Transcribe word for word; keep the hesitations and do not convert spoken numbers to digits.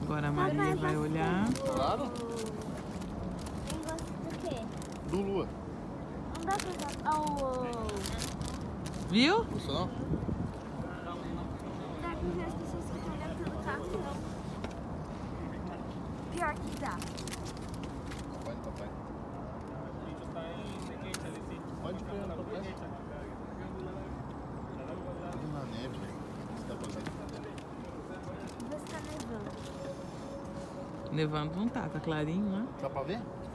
Agora a Maria vai olhar. Claro. Quem gosta do quê? Do Lua. Não dá pra usar. Oh. Viu? Gostou não? Dá pra ver as pessoas que estão olhando pelo carro, não. Pior que dá. Papai, papai. Pode pôr no papai. Tudo na neve, velho. Você tá fazendo? Vai ficar nevando. Nevando não tá, tá clarinho, né? Dá pra ver?